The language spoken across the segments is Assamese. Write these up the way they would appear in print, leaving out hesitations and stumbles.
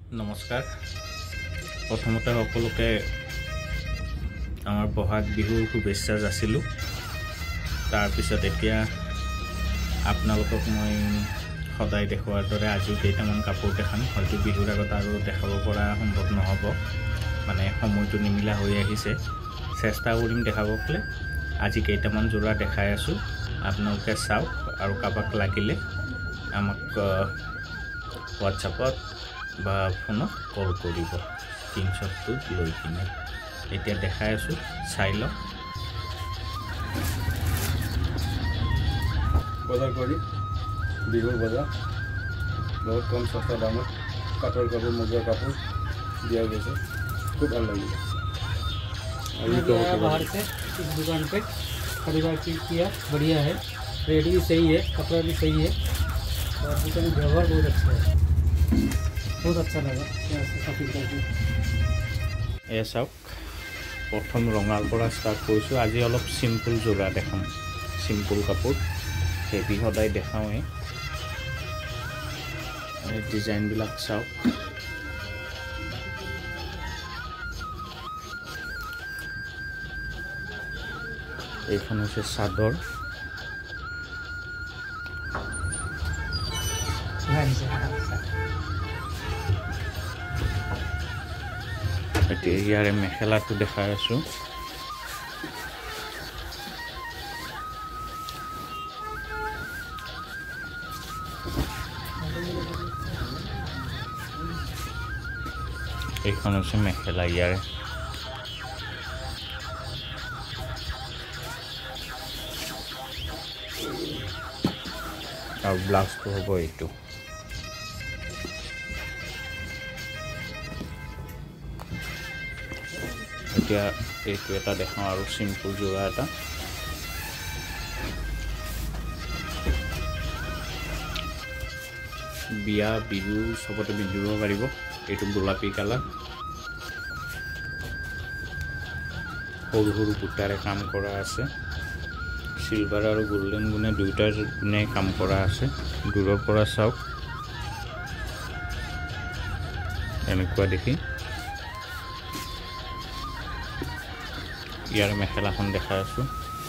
নমস্কাৰ প্ৰথমতে সকলোকে আমাৰ বহাগ বিহুৰ শুভেচ্ছা যাচিলোঁ তাৰ পিছত এতিয়া আপোনালোকক মই সদায় দেখুৱাৰ দৰে আজিও কেইটামান কাপোৰ দেখাম হয়তো বিহুৰ আগত আৰু দেখাব পৰা সম্ভৱ নহ'ব মানে সময়টো নিমিলা হৈ আহিছে চেষ্টা কৰিম দেখাবলৈ আজি কেইটামান জোৰা দেখাই আছোঁ আপোনালোকে চাওক আৰু কাবাক লাগিলে আমাক WhatsApp বা ফোনত কল কৰিব স্ক্ৰীনশ্বটটো লৈ কিনে এতিয়া দেখাই আছোঁ চাই লওক বজাৰ কৰি বিহুৰ বজাৰ বহুত কম সস্তা দামত পাটৰ কাপোৰ মুগাৰ কাপোৰ दिया गया खूब ভাল लगी बाहर से इस दुकान पे खरीदार किया बढ़िया है रेट भी सही है कपड़ा भी सही है और दुकान व्यवहार बहुत अच्छा है बहुत अच्छा लगा यहाँ से शॉपिंग करके ये सब प्रथम रंगार পৰা स्टार्ट কৰিছোঁ আজি অলপ সিম্পল জোৰা দেখাম সিম্পল কাপোৰ হেভি সদায় দেখাওঁৱে এই ডিজাইন বিলাক চাওক এইখন হৈছে চাদৰ এতিয়া ইয়াৰে মেখেলাটো দেখাই আছোঁ এইখন হৈছে মেখেলা ইয়াৰে और ब्लाउज तो हम यू एटा देखा और सिम्पल जोड़ा एटा बिया बिहु सबते पिंधिब पारिब एटु गोलापी कलर सरू सरू बुटारे काम करा आछे सिल्वर और गोल्डन गुणे दुइटार गुणे काम करा आछे दूरर পৰা চাওক এনেকুৱা দেখি ইয়াৰ মেখেলাখন দেখাই আছো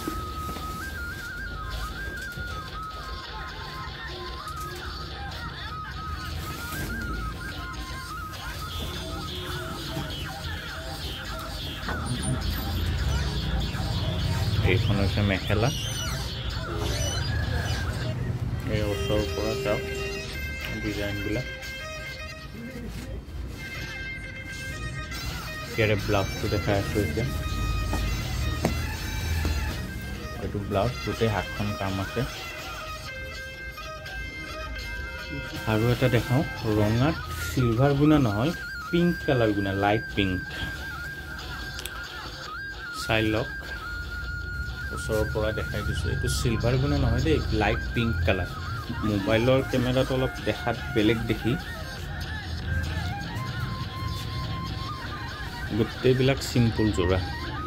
এইখন হৈছে মেখেলা এই ওচৰৰ পৰা চাওক ডিজাইনবিলাক ইয়াৰে ব্লাউজটো দেখাই আছোঁ এতিয়া এইটো ব্লাউজ গোটেই হাতখন কাম আছে আৰু এটা দেখাওঁ ৰঙাত সিলভাৰ গুণা নহয় পিংক কালাৰ গুণা লাইট পিংক চাই লওক ওচৰৰ পৰা দেখাই দিছোঁ এইটো সিলভাৰ গুণা নহয় দেই লাইট পিংক কালাৰ মোবাইলৰ কেমেৰাটো অলপ দেখাত বেলেগ দেখি গোটেইবিলাক সিম্পল জোৰা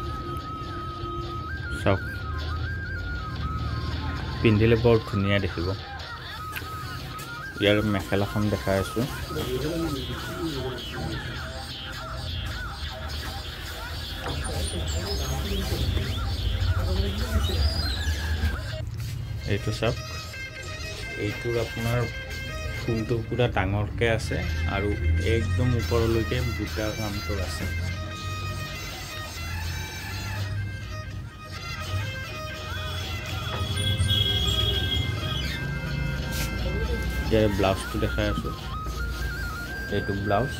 চাওক পিন্ধিলে বৰ ধুনীয়া দেখিব ইয়াৰ মেখেলাখন দেখাই আছোঁ এইটো চাওক এইটোৰ আপোনাৰ ফুলটো পুৰা ডাঙৰকৈ আছে আৰু একদম ওপৰলৈকে বুটাৰ কামটো আছে ইয়াৰ ব্লাউজটো দেখাই আছোঁ এইটো ব্লাউজ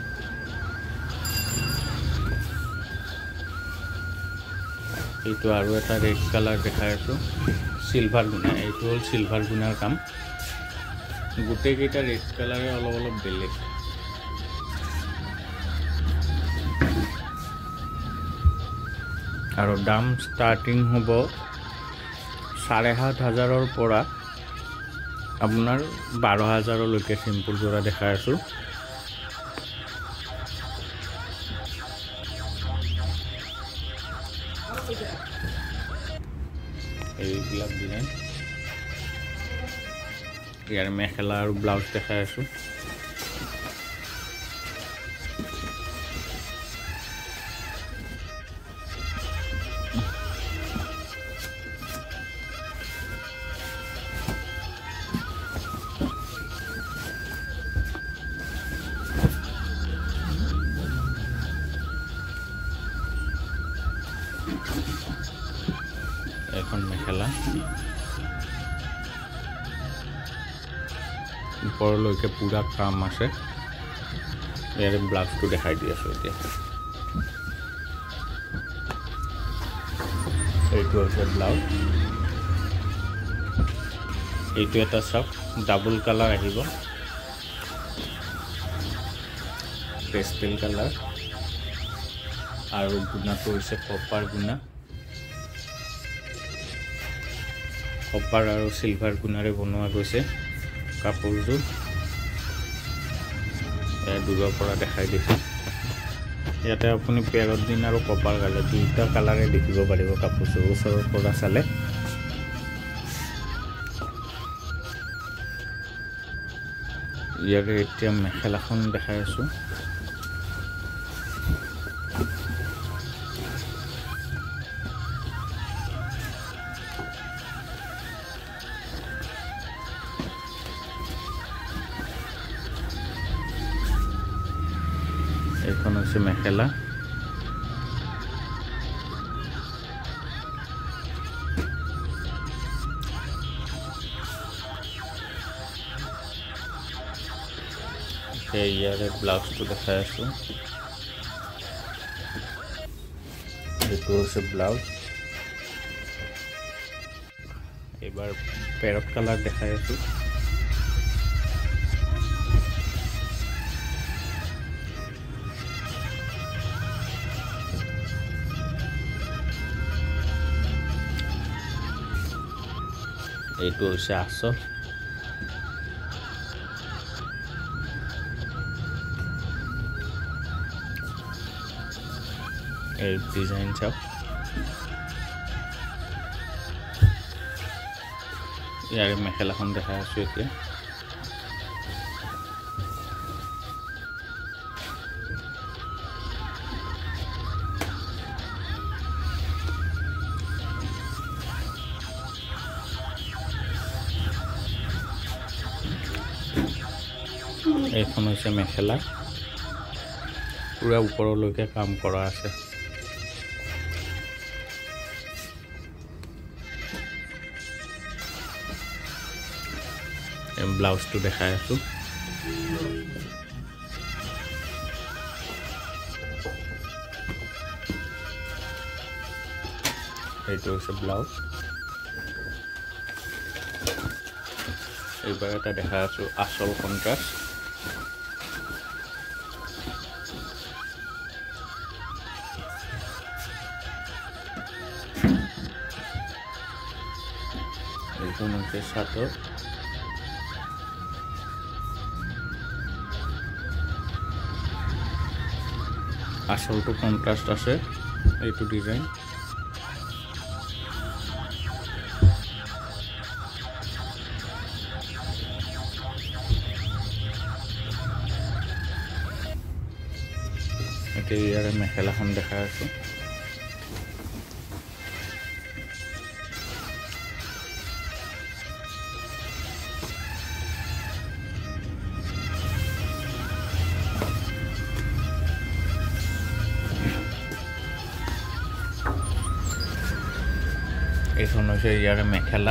এইটো আৰু এটা ৰেড কালাৰ দেখাই আছোঁ সিলভাৰ গুণা এইটো হ'ল সিলভাৰ গুণাৰ কাম গোটেইকেইটা ৰেড কালাৰে অলপ অলপ বেলেগ আৰু দাম ষ্টাৰ্টিং হ'ব 7,500 পৰা আপোনাৰ 12,000লৈকে সিম্পল জোৰা দেখাই আছোঁ এইবিলাক ডিজাইন ইয়াৰ মেখেলা আৰু ব্লাউজ দেখাই আছোঁ ওপৰলৈকে পুৰা কাম আছে। ইয়াৰে ব্লাউজটো দেখাই দি আছোঁ এতিয়া। এইটো হৈছে ব্লাউজ। এইটো এটা চাওক, ডাবল কালাৰ আহিব, পেষ্টেল কালাৰ, আৰু গুণাটো হৈছে কপাৰ গুণা। কপাৰ আৰু চিলভাৰ গুণাৰে বনোৱা গৈছে কাপোৰযোৰ। দূৰৰ পৰা দেখাই দিছোঁ। ইয়াতে আপুনি পেৰদিন আৰু কপাৰ কালাৰ দুইটা কালাৰে দেখিব পাৰিব কাপোৰযোৰ ওচৰৰ পৰা চালে। ইয়াৰে এতিয়া মেখেলাখন দেখাই আছোঁ। এইখন হৈছে মেখেলা। ইয়াৰে ব্লাউজটো দেখাই আছোঁ। এইটো হৈছে ব্লাউজ। এইবাৰ পেৰট কালাৰ দেখাই আছোঁ। এইটো হৈছে আঁচল। এই ডিজাইন চাওক। ইয়াৰে মেখেলাখন দেখাই আছোঁ এতিয়া। এইখন হৈছে মেখেলা, পুৰা ওপৰলৈকে কাম কৰা আছে। ব্লাউজটো দেখাই আছোঁ। এইটো হৈছে ব্লাউজ। এইবাৰ এটা দেখাই আছোঁ আঁচল কণ্ট্ৰাষ্ট। এইখন হৈছে চাদৰ। আঁচলটো কণ্ট্ৰাষ্ট আছে। এইটো ডিজাইন। এতিয়া ইয়াৰে মেখেলাখন দেখাই আছোঁ। এইখন হৈছে ইয়াৰে মেখেলা।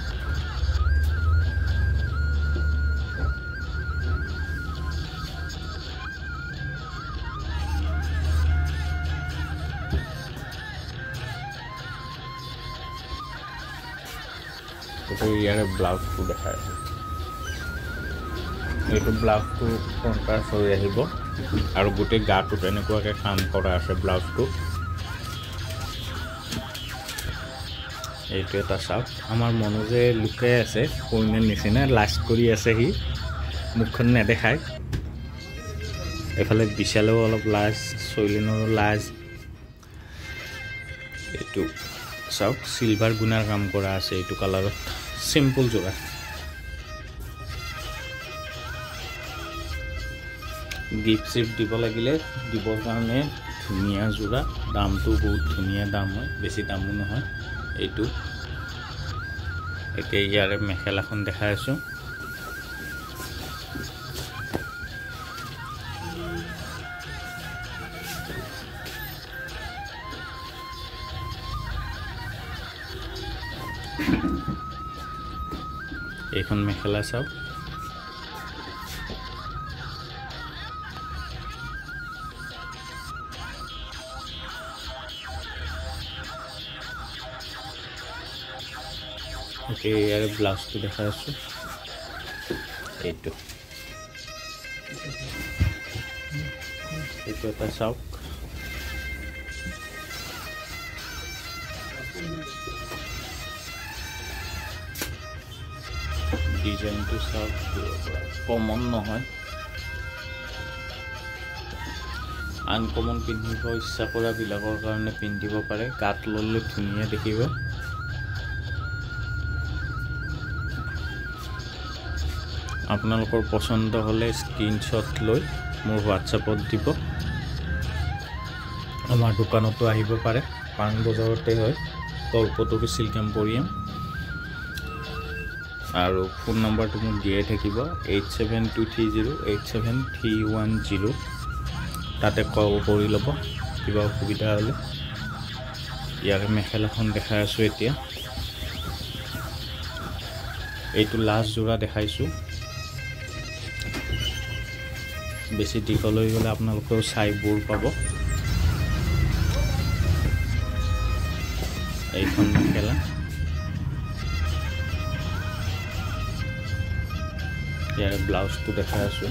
ইয়াৰে ব্লাউজটো দেখায়। এইটো ব্লাউজটো কণ্ট্ৰাষ্ট হৈ আহিব আৰু গোটেই গাটোত এনেকুৱাকৈ কাম কৰা আছে ব্লাউজটো। এইটো এটা চাওক। আমাৰ মনোজে লুকাই আছে, কইনাৰ নিচিনা লাজ কৰি আছে, সি মুখখন নেদেখায়। এইফালে বিশালেও অলপ লাজ, চৈলিনৰো লাজ। এইটো চাওক, চিলভাৰ গুণাৰ কাম কৰা আছে এইটো কালাৰত। চিম্পল যোৰা। গিফ্ট চিফ্ট দিব লাগিলে দিবৰ কাৰণে ধুনীয়া যোৰা। দামটো বহুত ধুনীয়া দাম হয়, বেছি দামো নহয়। এইটো এতিয়া ইয়াৰে মেখেলাখন দেখাই আছোঁ। এইখন মেখেলা চাওক, ইয়াৰে ব্লাউজটো দেখাই আছোঁ। এইটো এটা চাওক, ডিজাইনটো চাওক, কমন নহয়, আনকমন পিন্ধিব ইচ্ছা কৰাবিলাকৰ কাৰণে পিন্ধিব পাৰে, গাত ল'লে ধুনীয়া দেখিব। আপোনালোকৰ পচন্দ হ'লে স্ক্ৰীনশ্বট লৈ মোৰ হোৱাটছএপত দিব। আমাৰ দোকানতো আহিব পাৰে, পাণ বজাৰতে হয়, কল্পতৰু চিল্ক এম্প'ৰিয়াম। আৰু ফোন নম্বৰটো মোক দিয়াই থাকিব 8723087310। তাতে কল কৰি ল'ব কিবা অসুবিধা হ'লে। ইয়াৰে মেখেলাখন দেখাই আছোঁ এতিয়া। এইটো লাষ্ট যোৰা দেখাইছোঁ। বেছি দীঘলৈ গ'লে আপোনালোকেও চাইবোৰ পাব। এইখন মেখেলা, ইয়াৰে ব্লাউজটো দেখাই আছোঁ।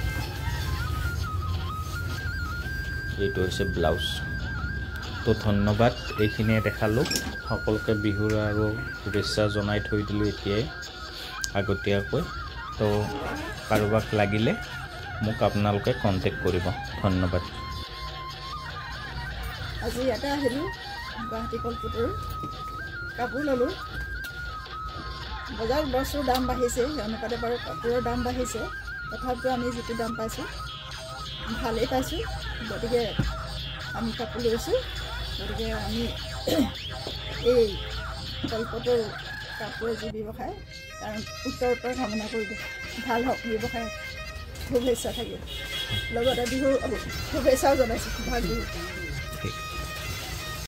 এইটো হৈছে ব্লাউজ। তো ধন্যবাদ, এইখিনিয়ে দেখালোঁ। সকলোকে বিহুৰ আৰু শুভেচ্ছা জনাই থৈ দিলোঁ এতিয়াই আগতীয়াকৈ। তো কাৰোবাক লাগিলে মোক আপোনালোকে কণ্টেক্ট কৰিব। ধন্যবাদ। আজি ইয়াতে আহিলোঁ, গুৱাহাটী কল্পতৰু কাপোৰ ল'লোঁ। বজাৰত বস্তুৰ দাম বাঢ়িছে, সেই অনুপাতে বাৰু কাপোৰৰ দাম বাঢ়িছে। তথাপিও আমি যিটো দাম পাইছোঁ ভালেই পাইছোঁ, গতিকে আমি কাপোৰ লৈছোঁ। গতিকে আমি এই কল্পতৰু কাপোৰৰ যি ব্যৱসায় তাৰ উত্তৰ কামনা কৰিলোঁ। ভাল হওক ব্যৱসায়, শুভেচ্ছা থাকিল। লগতে বিহুৰ শুভেচ্ছাও জনাইছোঁ, বহাগ বিহু।